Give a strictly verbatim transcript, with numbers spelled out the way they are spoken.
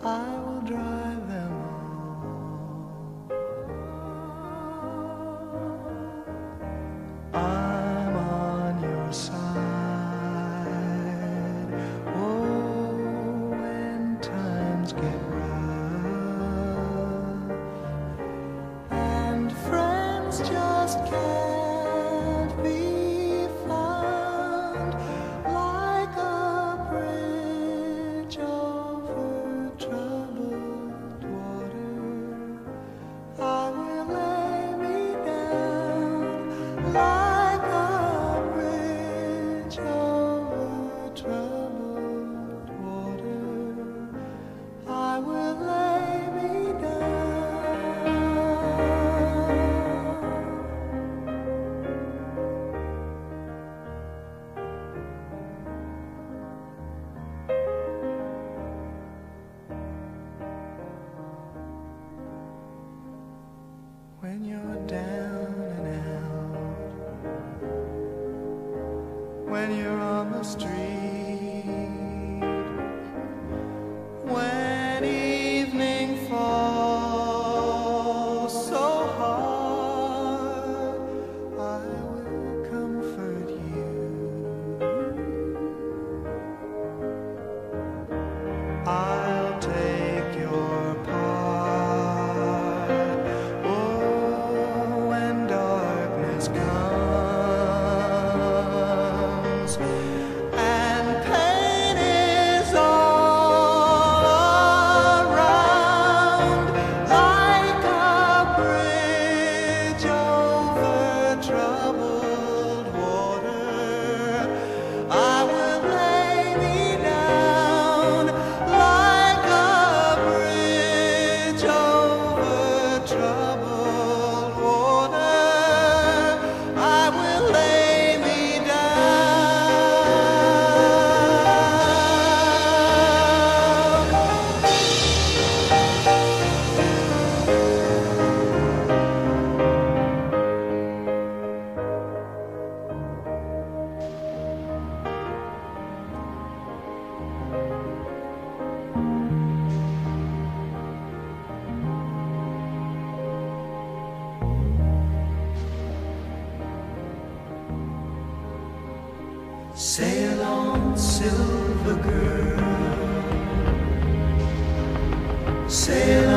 I will drive them all. I'm on your side. Oh, when times get rough and friends just can't be found, like a bridge over troubled water, I will lay me down. Like a bridge over troubled water, I will lay me down. When you're down and out, when you're on the street, when evening falls so hard, I will comfort you. I'll take your part. Oh, when darkness comes and pain is all around, like a bridge over troubled water, I will lay me down. Like a bridge over troubled water, I will lay me Sail on, silver girl, sail on.